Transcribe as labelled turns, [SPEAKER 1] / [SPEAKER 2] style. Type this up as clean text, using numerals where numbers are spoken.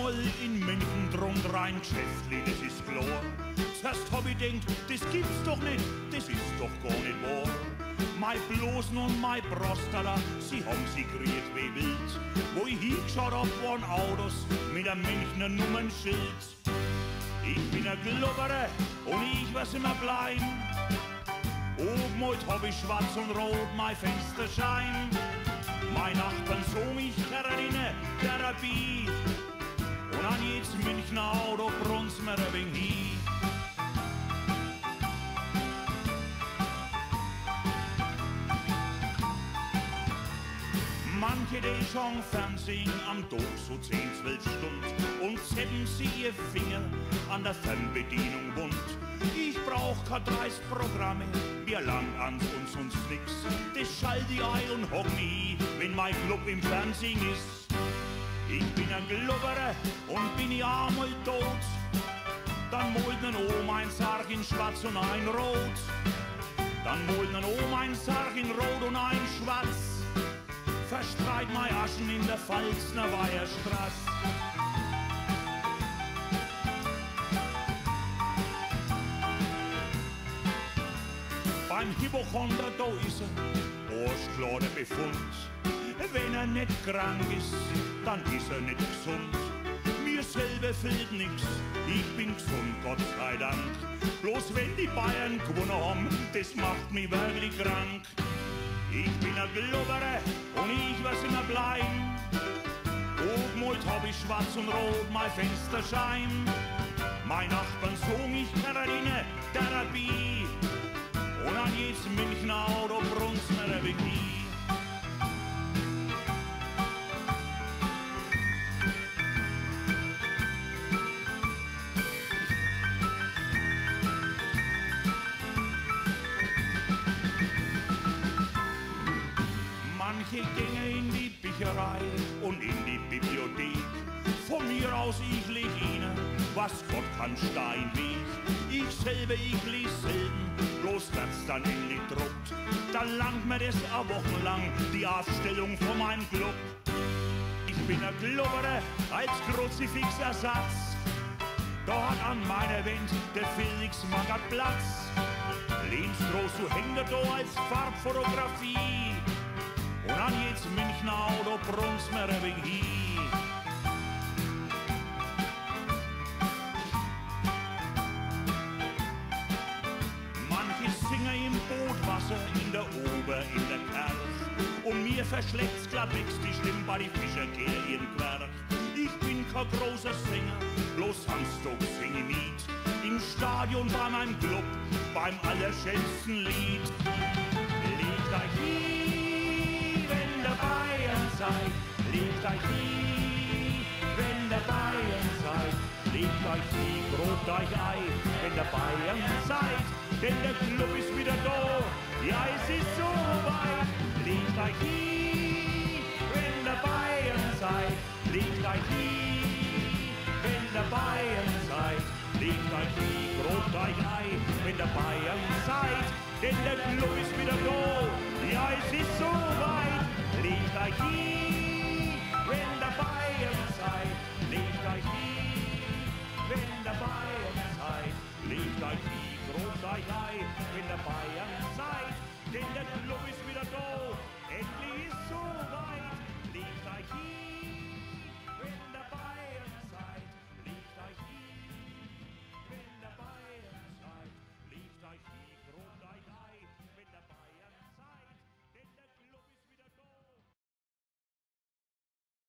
[SPEAKER 1] einmal in München drunter ein Geschäftli, das ist klar. Zuerst hab ich denkt, das gibt's doch nicht, das ist doch gar nicht wahr. Mein Blosen und mein Prostata, sie haben sie kriegt wie wild. Wo ich hingeschaut hab, waren Autos mit einem Münchner Nummernschild. Ich bin ein Glubbere und ich was immer bleiben. Oben heute hab ich schwarz und rot mein Fensterschein. Mein Nachbarn so mich Karine Therapie. Und an jedes Münchner Auto brunst mir ein wenig hin. Manche, die schon Fernsehen am Tag so 10, 12 Stunden und zeppen sie ihr Finger an der Fernbedienung wund. Ich brauch kein 30 Programme, wir lang ans und sonst nix. Das schalt ich ein und hock mich, wenn mein Club im Fernsehen ist. Ich bin ein Glubbere und bin ja einmal tot. Dann malt nen Oma ein Sarg in schwarz und ein rot. Dann malt nen Oma ein Sarg in rot und ein schwarz. Verstreit mei Aschen in der Pfalzner Weiherstraße. Beim Hypochonder, da ist klar der Befund. Wenn er nicht krank ist, dann ist er nicht gesund. Mir selber fehlt nix, ich bin gesund, Gott sei Dank. Bloß wenn die Bayern gewonnen haben, das macht mich wirklich krank. Ich bin ein Glubbere und ich was immer bleiben. Oben heute hab ich schwarz und rot mein Fensterschein. Mein Nachbarn so mich Karine Therapie. Und an jedes Münchner Auto brunst mir ein wenig. Manche gingen in die Bücherei und in die Bibliothek. Von mir aus, ich leg ihnen, was Gott kann Stein weg. Ich selber, ich les selten, bloß wird's dann endlich druckt. Dann langt mir das a wochenlang, die Aufstellung von meinem Club. Ich bin ein Glubbere als Kruzifixersatz. Da hat an meiner Wand der Felix Magath Platz. Lebensgroß, so hängt er da als Farbfotografie. Und an jedes Münchner Auto brunst mir ein wenig hin. Manche singen im Bootwasser, in der Ober, in der Kerch. Und mir verschlägt's glatt wächst die Stimme bei die Fischerkehr ihren Querch. Ich bin kein großer Sänger, bloß Samstag sing ich mit. Im Stadion bei meinem Club, beim allerschönsten Lied. Legt euch hin, wenn der Bayern seid. Legt euch hin, wenn der Bayern seid. Legt euch hin, grobt euch ein, wenn der Bayern seid. Denn der Club ist wieder da, ja es ist so weit. Legt euch hin, wenn der Bayern seid. Legt euch hin, wenn der Bayern seid. Legt euch hin, grobt euch ein, wenn der Bayern seid. Denn der Club ist wieder da, ja es ist so weit.